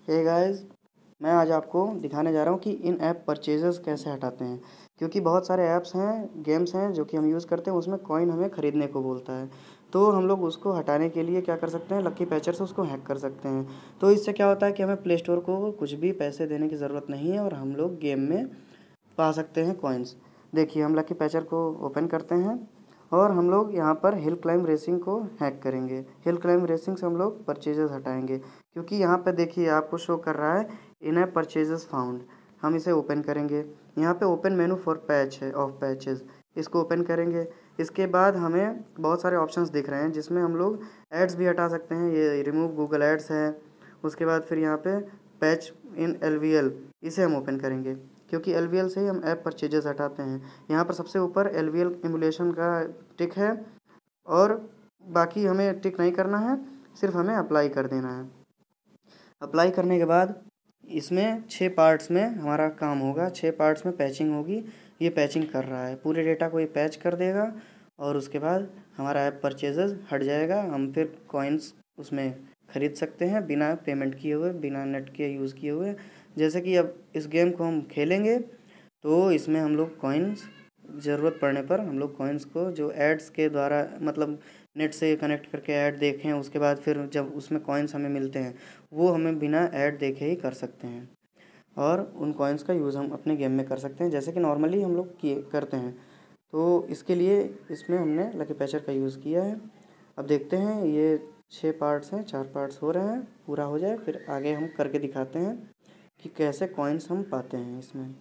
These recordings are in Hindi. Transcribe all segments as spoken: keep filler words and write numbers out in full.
हे गाइस, मैं आज आपको दिखाने जा रहा हूँ कि इन ऐप परचेजेस कैसे हटाते हैं। क्योंकि बहुत सारे ऐप्स हैं, गेम्स हैं जो कि हम यूज़ करते हैं, उसमें कॉइन हमें ख़रीदने को बोलता है। तो हम लोग उसको हटाने के लिए क्या कर सकते हैं, लकी पैचर से उसको हैक कर सकते हैं। तो इससे क्या होता है कि हमें प्ले स्टोर को कुछ भी पैसे देने की ज़रूरत नहीं है और हम लोग गेम में पा सकते हैं कॉइन्स। देखिए, हम लकी पैचर को ओपन करते हैं और हम लोग यहाँ पर हिल क्लाइंब रेसिंग को हैक करेंगे। हिल क्लाइंब रेसिंग से हम लोग परचेजेस हटाएंगे, क्योंकि यहाँ पे देखिए आपको शो कर रहा है इन ऐप परचेजेस फाउंड। हम इसे ओपन करेंगे। यहाँ पे ओपन मेनू फॉर पैच है, ऑफ पैचेस, इसको ओपन करेंगे। इसके बाद हमें बहुत सारे ऑप्शंस दिख रहे हैं जिसमें हम लोग एड्स भी हटा सकते हैं। ये रिमूव गूगल एड्स है। उसके बाद फिर यहाँ पे patch in L V L, इसे हम ओपन करेंगे, क्योंकि एल वी एल से ही हम ऐप परचेजेस हटाते हैं। यहाँ पर सबसे ऊपर एल वी एल एमुलेशन का टिक है और बाकी हमें टिक नहीं करना है, सिर्फ हमें अप्लाई कर देना है। अप्लाई करने के बाद इसमें छः पार्ट्स में हमारा काम होगा, छः पार्ट्स में पैचिंग होगी। ये पैचिंग कर रहा है, पूरे डेटा को ये पैच कर देगा और उसके बाद हमारा ऐप परचेजेस हट जाएगा। हम फिर कॉइन्स उसमें ख़रीद सकते हैं बिना पेमेंट किए हुए, बिना नेट के यूज़ किए हुए। जैसे कि अब इस गेम को हम खेलेंगे तो इसमें हम लोग कॉइन्स, ज़रूरत पड़ने पर हम लोग कॉइन्स को जो एड्स के द्वारा, मतलब नेट से कनेक्ट करके ऐड देखें, उसके बाद फिर जब उसमें कॉइन्स हमें मिलते हैं वो हमें बिना ऐड देखे ही कर सकते हैं और उन कॉइन्स का यूज़ हम अपने गेम में कर सकते हैं, जैसे कि नॉर्मली हम लोग किए करते हैं। तो इसके लिए इसमें हमने लकी पैचर का यूज़ किया है। अब देखते हैं, ये छः पार्ट्स हैं, चार पार्ट्स हो रहे हैं, पूरा हो जाए फिर आगे हम करके दिखाते हैं कि कैसे कॉइन्स हम पाते हैं इसमें।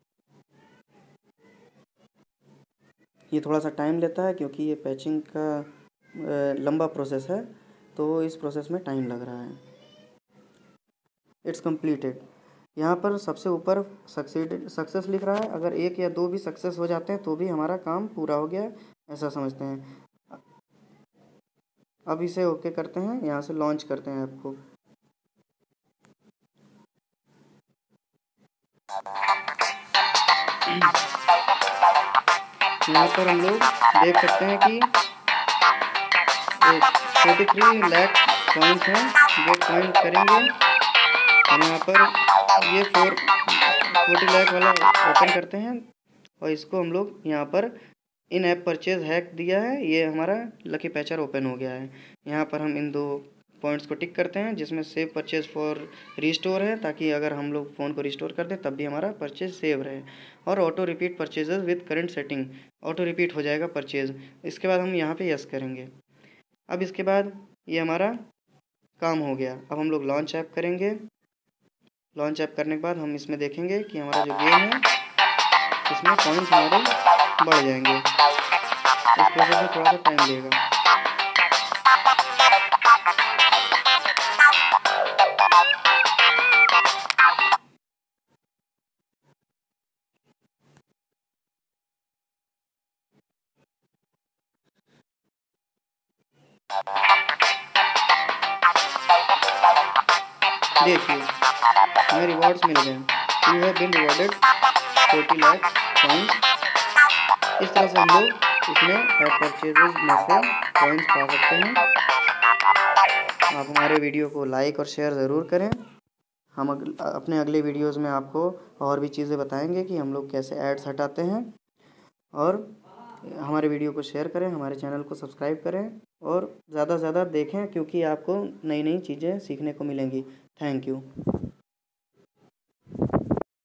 ये थोड़ा सा टाइम लेता है क्योंकि ये पैचिंग का लंबा प्रोसेस है, तो इस प्रोसेस में टाइम लग रहा है। It's completed. यहाँ पर सबसे ऊपर सक्सीड सक्सेस लिख रहा है। अगर एक या दो भी सक्सेस हो जाते हैं तो भी हमारा काम पूरा हो गया, ऐसा समझते हैं। अब इसे ओके करते हैं, यहाँ से लॉन्च करते हैं ऐप को। यहाँ पर हम लोग देख सकते हैं कि फोर्टी थ्री लाख कॉइन्स हैं। गेट कॉइन करेंगे हम यहाँ पर, ये फोर फोर्टी लाख वाला ओपन करते हैं और इसको हम लोग यहाँ पर इन ऐप परचेज हैक दिया है, ये हमारा लकी पैचर ओपन हो गया है। यहाँ पर हम इन दो पॉइंट्स को टिक करते हैं जिसमें सेव परचेज फॉर रिस्टोर है, ताकि अगर हम लोग फ़ोन को रिस्टोर कर दें तब भी हमारा परचेज सेव रहे। और auto repeat purchases with current setting, auto repeat हो जाएगा परचेज। इसके बाद हम यहाँ पे यस करेंगे। अब इसके बाद ये हमारा काम हो गया। अब हम लोग लॉन्च ऐप करेंगे। लॉन्च ऐप करने के बाद हम इसमें देखेंगे कि हमारा जो गेम है इसमें कॉइन्स हमारे बढ़ जाएंगे। इस प्रोसेस में थोड़ा सा टाइम लेगा। देखिए, हमें रिवॉर्ड्स मिल गए। You have been rewarded forty lakh coins. इस तरह से हम लोग इसमें ऐप परचेजेस में से कॉइन्स पा सकते हैं। आप हमारे वीडियो को लाइक और शेयर ज़रूर करें। हम अग, अपने अगले वीडियोस में आपको और भी चीज़ें बताएंगे कि हम लोग कैसे एड्स हटाते हैं। और हमारे वीडियो को शेयर करें, हमारे चैनल को सब्सक्राइब करें और ज़्यादा से ज़्यादा देखें, क्योंकि आपको नई नई चीज़ें सीखने को मिलेंगी। Thank you.